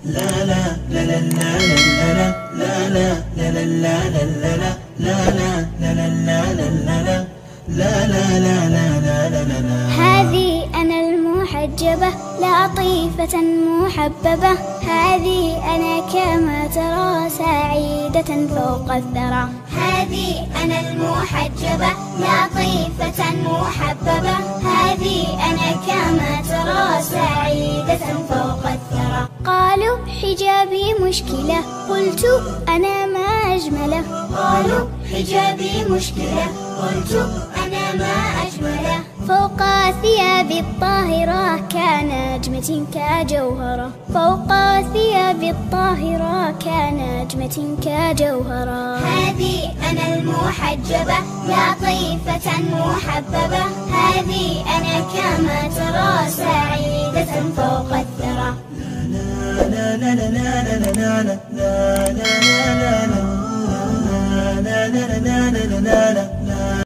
هذه أنا المحجبة لطيفة محببة، هذه أنا كما ترى سعيدة فوق الثرى. هذه أنا المحجبة لطيفة محببة، هذه أنا كما ترى سعيدة فوق الثرى. قالوا حجابي مشكلة، قلت أنا ما أجمله. قالوا حجابي مشكلة، قلت أنا ما أجمله. فوق ثيابي الطاهرة كنجمة كجوهرة، فوق ثيابي الطاهرة كنجمة كجوهرة. هذه أنا المحجبة لطيفة محببة، هذه أنا كما ترى سعيدة فوق الثرى. لا لا لا لا لا لا لا لا لا لا لا لا لا لا لا لا لا لا